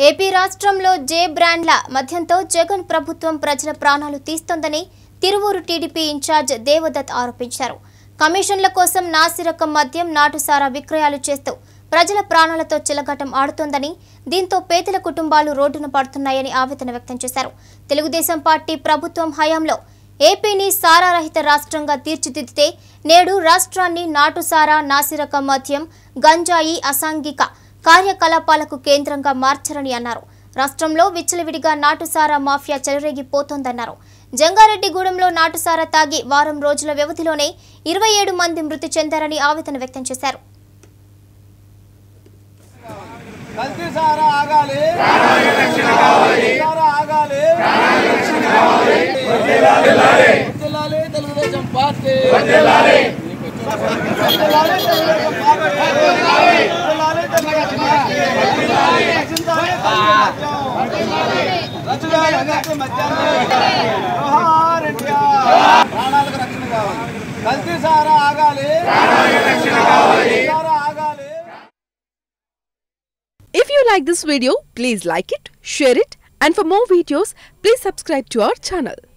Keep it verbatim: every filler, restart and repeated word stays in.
AP రాష్ట్రంలో జే బ్రాండ్ల మధ్యంతో జగన్ ప్రభుత్వం ప్రజల ప్రాణాలు తీస్తోందని తిరువూరు టీడీపీ ఇన్ఛార్జ్ దేవదత్ ఆరోపించారు. కమిషన్ల కోసం నాసిరకం మద్యం నాటుసారా విక్రయాలు చేస్తూ ప్రజల ప్రాణాలతో చెలగాటం ఆడుతోందని, దీంతో పేదల కుటుంబాలు రోడ్డున పడుతున్నాయని ఆవేదన వ్యక్తం చేశారు. తెలుగుదేశం పార్టీ ప్రభుత్వం హయాంలో ఏపీని సారారహిత రాష్ట్రంగా తీర్చిదిద్దితే నేడు రాష్ట్రాన్ని నాటుసారా, నాసిరకం మద్యం, గంజాయి, అసాంఘిక కార్యకలాపాలకు కేంద్రంగా మార్చారని అన్నారు. రాష్ట్రంలో విచ్చలవిడిగా నాటుసారా మాఫియా చెలరేగిపోతోందన్నారు. జంగారెడ్డిగూడెంలో నాటుసారా తాగి వారం రోజుల వ్యవధిలోనే ఇరవై ఏడు మంది మృతి చెందారని ఆవేదన వ్యక్తం చేశారు. If you like this video, please like it, share it, and for more videos, please subscribe to our channel.